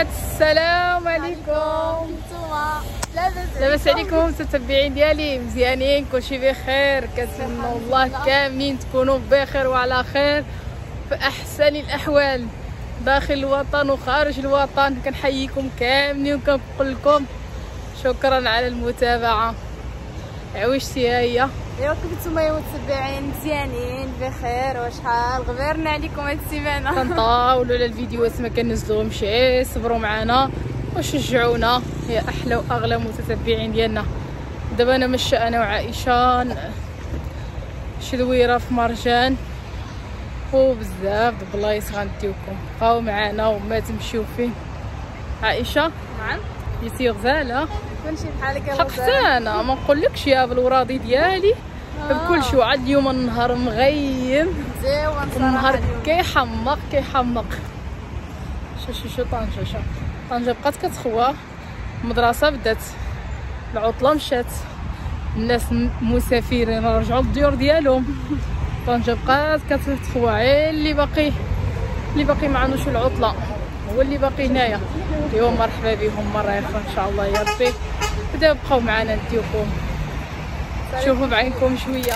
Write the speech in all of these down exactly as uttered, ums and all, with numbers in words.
الصباحات. السلام عليكم. لاباس عليكم المتتبعين ديالي؟ مزيانين؟ كلشي بخير؟ كنتمنى الله كاملين تكونوا بخير وعلى خير في احسن الاحوال داخل الوطن وخارج الوطن. كنحييكم كاملين وكنقول لكم شكرا على المتابعه. عويشتي ها هي؟ ايوا كيف نتوما يا متبعين؟ مزيانين بخير؟ وشحال غبرنا عليكم هاد السيمانه. كنطاولوا على الفيديوهات ما كننزلوهمش، صبروا معنا وشجعونا يا احلى واغلى متتبعين ديالنا. دابا انا ماشيه انا وعائشه شي دويره في مرجان وبزاف د البلايص غنديوكم. بقاو معنا وما تمشيو فين. عائشه نعم جيتي غزاله كلشي بحالك يا حق انا ما نقولكش يا بالوراضي ديالي بكل شي. وعاد اليوم النهار مغيم زوين صراحه، النهار كيحمق كيحمق. شو شو شو طنجة شو طنجة بقات كتخوى. المدرسة بدات، العطلة مشات، الناس مسافرين رجعوا للديور ديالهم. طنجة بقات كتخوى. غير اللي باقي اللي باقي ما عندوش العطلة هو اللي باقي هنايا. اليوم مرحبا بهم مرة اخرى ان شاء الله يا ربي. بداو بقاو معنا نديوكم شوفوا بعينكم شويه.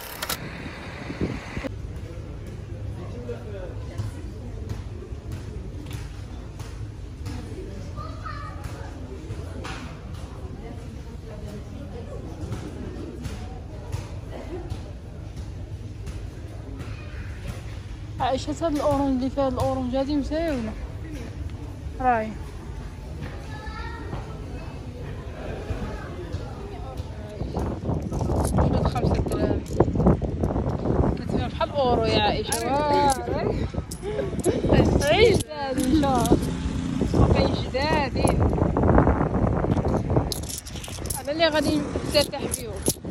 عايشة هاد الاورنج اللي فيها الاورنج هادي مزيونة راهي. شوف خمسة دراهم كتبان بحال اورو يا عائشة. عيش جدادي شوف باقيين جدادين. هذا اللي غادي نفتتح فيهم.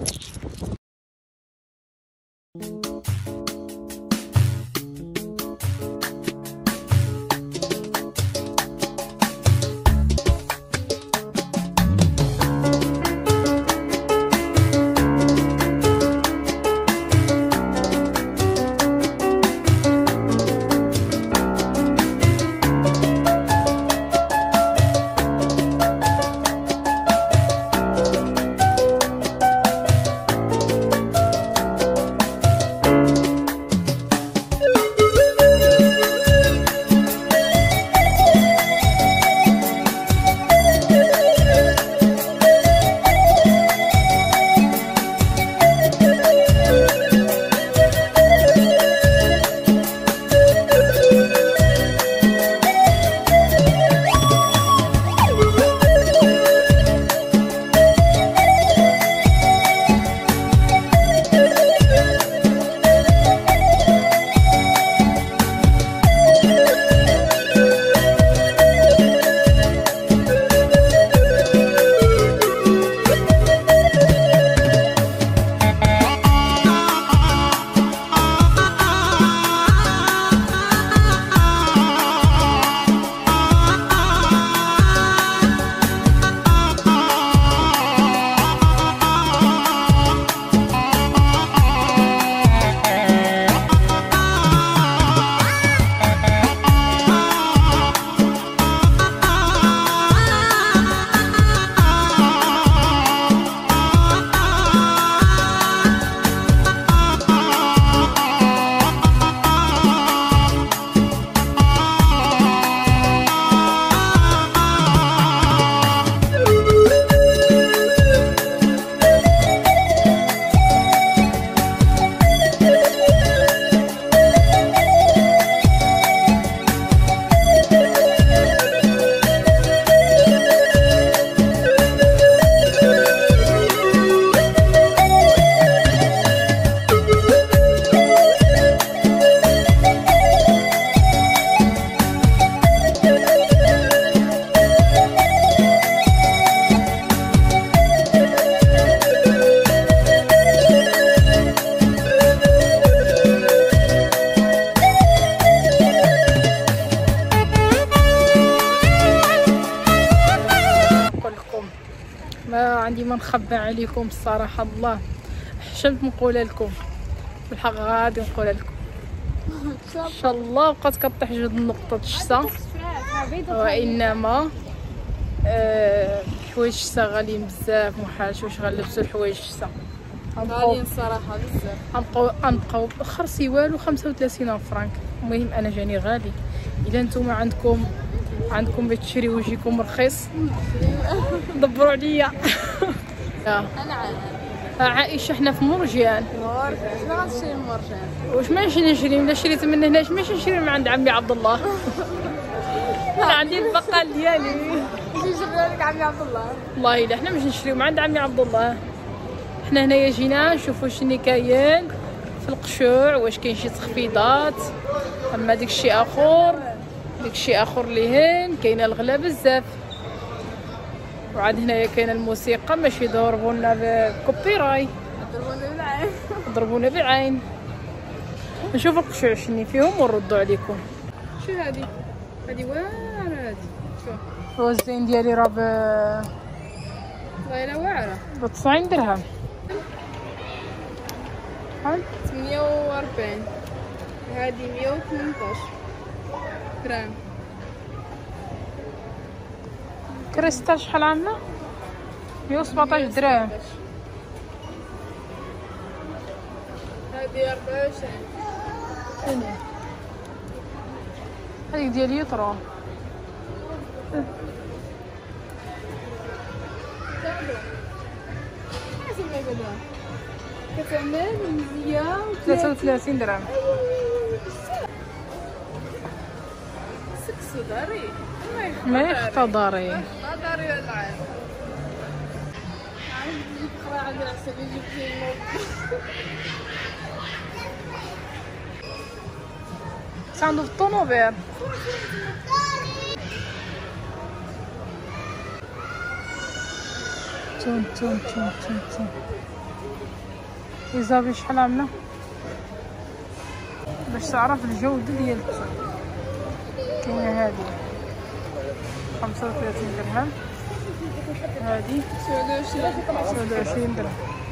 عندي ما نخبى عليكم الصراحه. الله حشمت نقولها لكم بالحق، غادي نقولها لكم ان شاء الله. بقات كطيح جوج نقطه الشتا وانما آه حوايج الشتا غاليين بزاف، محالش واش غنلبسو الحوايج الشتا غاليين الصراحه بزاف. غنبقاو غنبقاو خرسي والو خمسة وثلاثين فرانك. المهم انا جاني غالي. الا نتوما عندكم عندكم باش تشريو يجيكم رخيص دبروا عليا. انا عارف عائشه حنا في مرجان. مرجان شنو غتشري من مرجان؟ واش ماشي نشري؟ ولا شريت من هنا ماشي نشري من عند عمي عبد الله. انا عندي البقال ديالي. نجي نجيب لك عمي عبد الله. والله الا حنا مش نشريو من عند عمي عبد الله. حنا هنايا جينا نشوفوا شنو كاين في القشوع، واش كاين شي تخفيضات. اما داكشي اخر داكشي اخر اللي هين كاينه الغلا بزاف. وعاد هنايا كاينه الموسيقى ماشي يضربونا بكوبي راي، ضربونا بالعين ضربونا بالعين. نشوف القشوع شني فيهم ونردوا عليكم. شو هادي؟ هادي واعره هادي. شوف الوزين ديالي راه ب والله واعره ب تسعين درهم. شحال؟ ثمانية وأربعين. هادي مية وثمنطاش غرام. كريستال شحال عامله؟ مية وسبعطاش درهم. هادي أربعة وعشرين. هذيك ديال يوترو. كتعمل مية ثلاثة وثلاثين درهم. سكسو داري ما يختضري. ما داري ولا عارف. عاود نجيب خرا عند العسل يجيب فيه الموت. عنده في الطوموبيل. تون تون تون تون تون. إيزابي شحال عاملة؟ باش تعرف الجودة ديال التون. كاينة هادي خمسة وثلاثين درهم، هادي تسعة وعشرين درهم.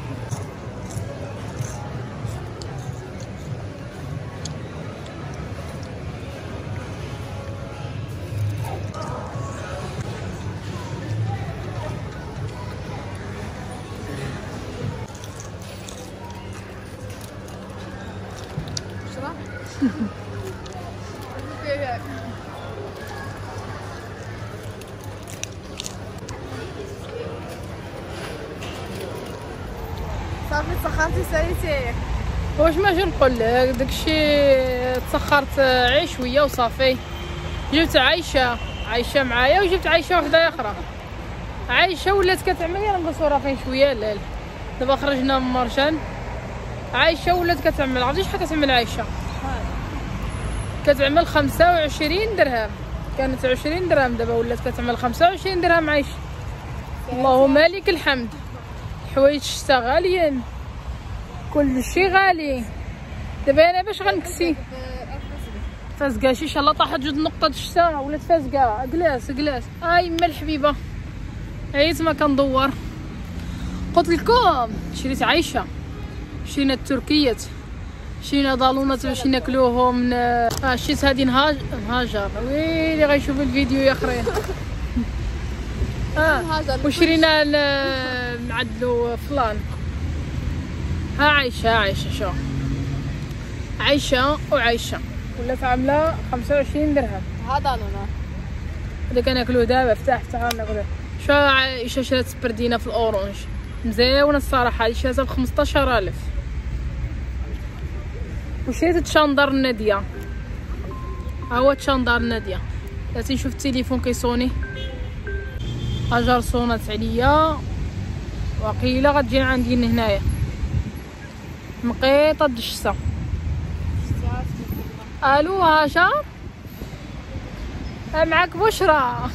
صافي تسخرتي ساليتي. واش ما جي نقول لك داكشي تسخرت غير شويه وصافي. جبت عايشه عايشه معايا وجبت عايشه وحده اخرى. عايشه ولات كتعمل لي نقصوا راه فين شويه الليل. دابا خرجنا من مرجان. عايشه ولات كتعمل، عرفتي شحال كتعمل عايشه؟ كتعمل خمسة وعشرين درهم. كانت عشرين درهم دابا ولات كتعمل خمسة وعشرين درهم عايشه. اللهم لك الحمد. حوايج الشتا غاليين، كل شيء غالي. دابا انا باش غنكسي فازكا شي شاء الله طاحت جوج نقطة الشتا ولات فازكا. جلاس جلاس ها يما الحبيبه عييت ما كندور. قلت لكم شريت عايشه، شرينا التركيات، شرينا ضالونات باش ناكلوهم. ها شريت هادي نهاج نهاجر ويلي غيشوف الفيديو يا خرين. اه وشرينا نعدلو فلان. ها عايشه عايشه شو عايشه وعايشه ولات عامله خمسة وعشرين درهم. ها ضالونه هذا كناكلوه دابا فتح فتح ناكلوه. شو عايشه شرات سبردينه في الاورانج مزيونه الصراحه. هادي شراتها ب خمسطاش ألف. وشريت تشاندر الناديه. ها هو تشاندر الناديه. بلاتي نشوف التليفون كيصوني. هاجر صونات عليا وقيله غتجي عندي هنايا مقيطه الشتا. الو هاجر معاك بشرى.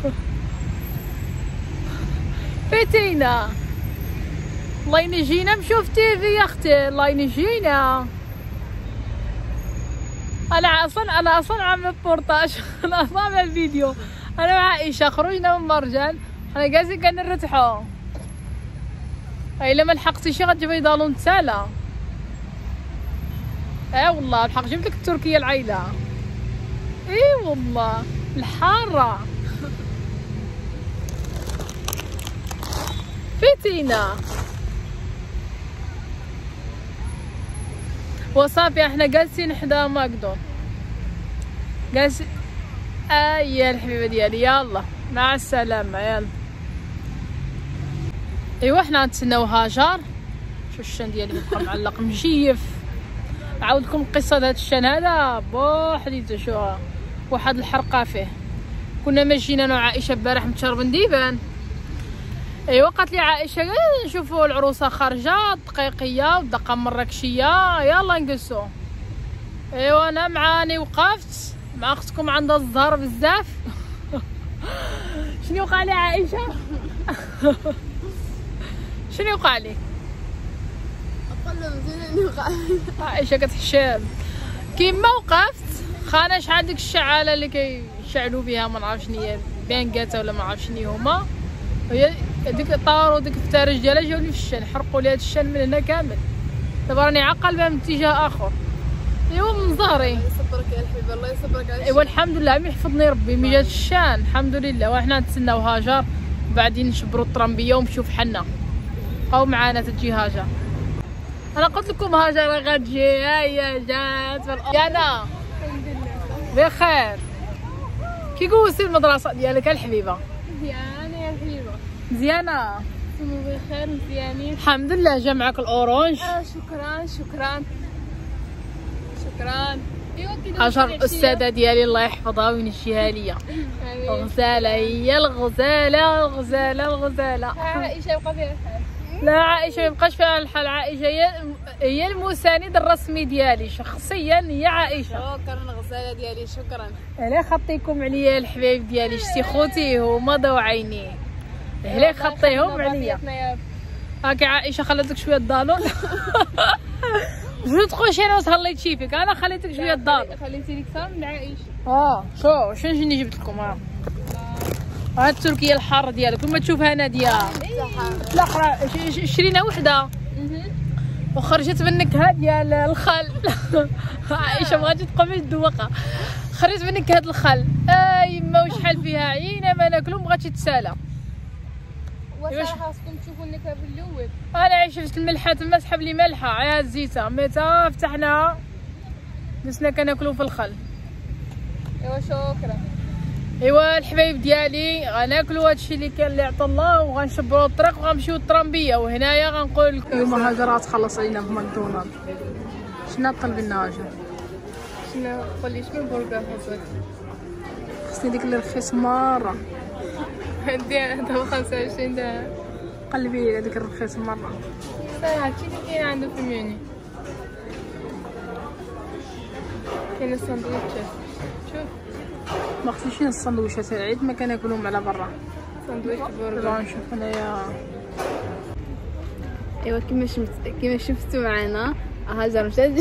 فاتينا الله ينجينا نمشيو في تيفي يا اختي. الله ينجينا. انا اصلا انا اصلا عامله بورطاج. انا اصلا عامله الفيديو. انا مع عائشه خرجنا من مرجان حنا جالسين كنرتحو. الا ما لحقتيش غتجيبي ضالون تسالا. اه والله الحق جبت لك التركيه العايله. اي والله الحارة فيتينا وصافي. احنا جالسين حدا ماكدون جالسين. اي الحبيبة ديالي يلا مع السلامة يلا. ايوا حنا نتسناو هاجر. شو الشان ديالي بقى معلق مجيف. نعاود لكم قصه هذا الشان هذا بوحديته. شو واحد الحرقه فيه. كنا ماشيين انا وعائشه البارح متشربين ديفان. ايوا قالت لي عائشه نشوفوا العروسه خارجه دقيقيه ودقه مراكشيه يلا نقصوا. ايوا انا معاني وقفت مع اختكم عندها الزهر بزاف. شنو وقع لي عائشه؟ شنو وقع لي؟ عائشه كتحشم كيما وقفت خانه شحال ديك الشعاله اللي كيشعلوا بها ما نعرف شنو هي بانكاتا ولا ما عرف شنو هما. هي ديك طاروا ديك الفتارج ديالها جاوني في الشان حرقوا لي هذا الشان من هنا كامل. دابا راني عاقل بها من اتجاه اخر. ايوا من ظهري. الله يصبرك يا الحبيبه الله يصبرك على. ايوا الحمد لله عم يحفظني ربي مي جات الشان الحمد لله. وحنا نتسناو هاجر بعدين نشبروا الطرمبيه ونمشيو في حنا. بقاو معانا تجي هاجر. انا قلت لكم هاجر غتجي. هيا جات يانا الحمد لله بخير. كي قوسي المدرسه ديالك الحبيبه؟ مزيانه يا الحبيبه. مزيانه انتم بخير مزيانين الحمد لله. جا معك الاورانج. آه شكرا شكرا شكرا. ايوا هاجر الاستاذه ديالي الله يحفظها وينشيها ليا. الغزاله هي الغزاله الغزاله الغزاله. عائشه يبقى فيها الحال. لا عائشه ما يبقاش فيها الحال. عائشه هي هي المساند الرسمي ديالي شخصيا هي عائشه. شكرا الغزاله ديالي شكرا. علاه خطيكم عليا الحبايب ديالي. شتي خوتي هما ضو عيني. علاه خطيهم عليا. هاكي عائشه خلاتك شويه الضالون. جو تخوشي انا وتهليت شيفك. انا خليتك شويه الضالون. خليتي لي كثر من عائشه. اه شو شنو جيني جبت لكم. ها هاد التركيه الحاره ديالك لما تشوفها ناديه. لا قرا شرينا وحده وخرجت بالنكهه ديال الخل. عائشه بغات تقوم تدوقها. خرجت بالنكهه الخل. اي ما وشحال فيها عينه ما ناكلو بغات تتسالى. واش خاصكم تشوفوا النكهه بالاول. انا شفت الملحه تما سحب لي ملحه عاد الزيته متى فتحناها جلسنا كناكلو في الخل. ايوا شكرا. ايوا الحبايب ديالي غناكلو هادشي اللي كان اللي عطا الله وغنشبرو الطريق وغنمشيو الطرمبيه. وهنايا غنقول لكم اليوم هاجر تخلص علينا في ماكدونالد. شنو طلبي لنا هاجر؟ شنو قولي شنو البرجر حسيت؟ خصني ديك اللي رخيص مره. عندي دابا خمسة وعشرين درهم. قلبي لي هذيك الرخيص مره. هادشي اللي كاين عنده في ميوني. كاين الساندويتشات شوف ما خصنيش السندويشات العيد ما كناكلهم على برا. ساندويتش برجر. دابا نشوف هنايا. ايوا كما شفت كما شفتوا معنا هاجر مشات.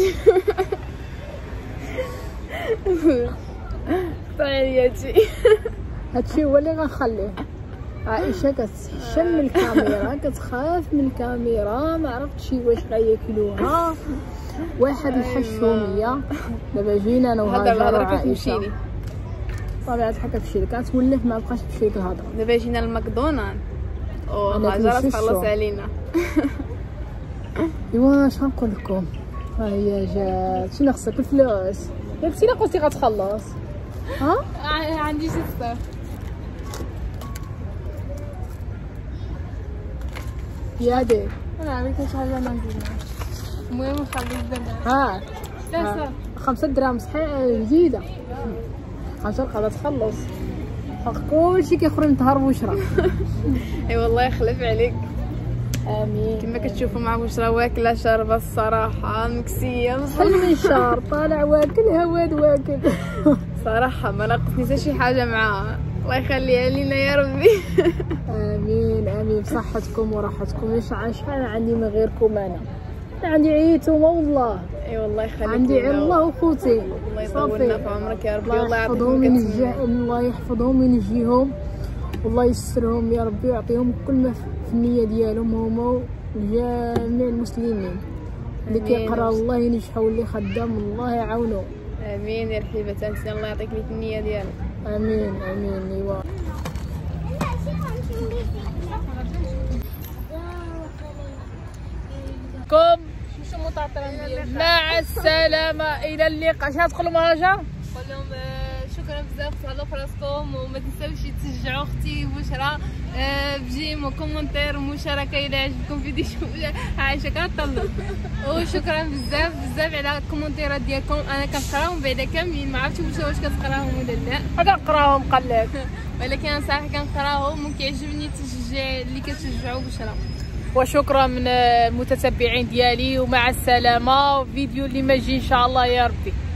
طيب هادشي هو اللي غنخليه. عائشه كتحشم من الكاميرا كتخاف من الكاميرا ما عرفتش واش غياكلوها. واحد الحشوميه. دابا جينا انا وهاجر وعائشه. طبيعة الحال كتمشي لك كتولف ما بقاش تمشي لك الهضره. دابا جينا لماكدونالد وهاجر تخلص علينا. ايوا اش غنقول لكم. ها هي جات. شنو خصك الفلوس؟ ياك سينا قلتي غتخلص. ها عندي ستة. يا دي انا عرفت شي حاجه ما نزيدهاش. المهم نخلي الدرهم. ها لا صافي خمسة دراهم صحيح جديده. عشان قاعده تخلص كلشي كيخرج من طهر بشرى. اي والله يخلف عليك. امين. كما كتشوفوا مع بشرى واكله شاربه الصراحه مكسيه بحال من الشهر طالع واكل هواد واكل. صراحه ما ناقصني حتى شي حاجه معاها. الله يخليها لينا يا ربي. امين امين بصحتكم وراحتكم. شحال عندي من غيركم انا. انا عندي عييتوما والله. اي والله يخليك. عندي عي الله وخوتي. الله يطولنا في عمرك يا ربي. الله يحفظهم وينجي الله يحفظهم وينجيهم والله يسرهم يا ربي ويعطيهم كل ما في النيه ديالهم هما وجميع المسلمين. اللي كيقرا الله ينجحو واللي خدام الله يعاونو. امين يا رحيبه انت الله يعطيك ليك النيه ديالك. امين امين. ايوا كم مع السلامه الى اللقاء. شنو تقول لهم هاجر؟ نقول لهم شكرا بزاف تهلاو في راسكم وما تنساوش تشجعوا اختي بشرى بجيم وكومونتير ومشاركه الى عجبكم فيديو عايشه كنطلع. وشكرا بزاف بزاف على الكومونتيرات ديالكم، انا كنقراهم بعدا كاملين، ما عرفتش واش كتقراهم ولا لا. انا نقراهم قلب ولكن انا صراحه كنقراهم وكيعجبني التشجيع اللي كتشجعوا بشرى. وشكرا من المتتبعين ديالي ومع السلامه. فيديو اللي ما يجي ان شاء الله يا ربي.